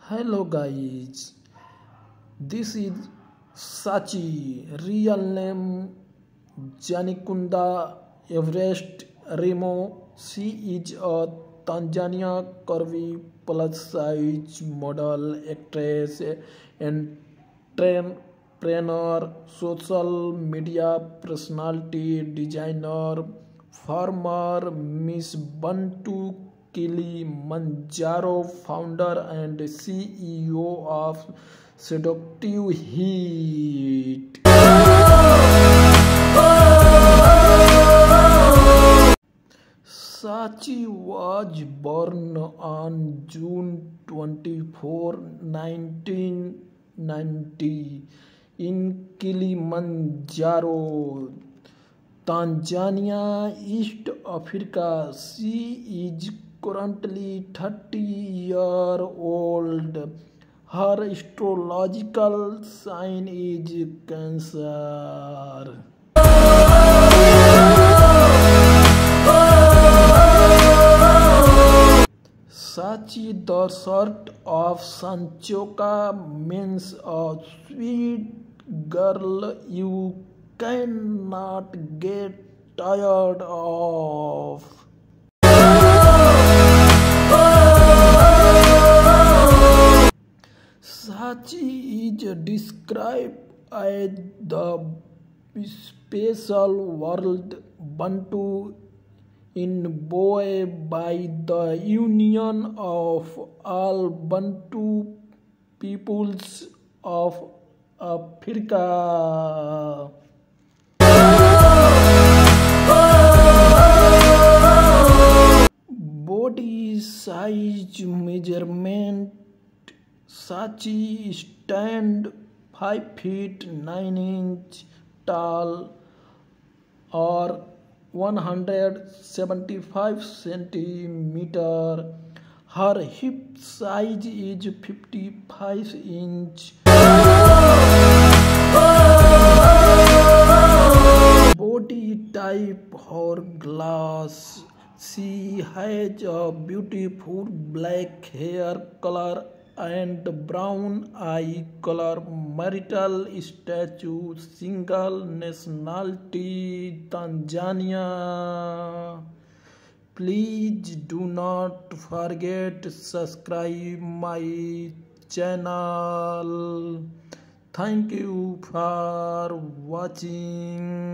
Hello guys, this is Sachi, real name Janikunda Everest Remo. She is a Tanzania curvy plus size model, actress, entrepreneur, social media personality, designer, former Miss Bantu Kilimanjaro founder and CEO of Seductive Heat. Sachi was born on June 24, 1990 in Kilimanjaro, Tanzania, East Africa. She is currently 30-year old. Her astrological sign is Cancer. Sachi, the sort of Sanchoka, means a sweet girl you cannot get tired of. Sachi is described as the special world Bantu in boy by the Union of all Bantu peoples of Africa. Body size measurement: Sachi stand 5 feet 9 inches tall or 175 centimeter. Her hip size is 55 inch. Body type hourglass. She has a beautiful black hair color and brown eye color. Marital status: single. Nationality: Tanzania. Please do not forget to subscribe my channel. Thank you for watching.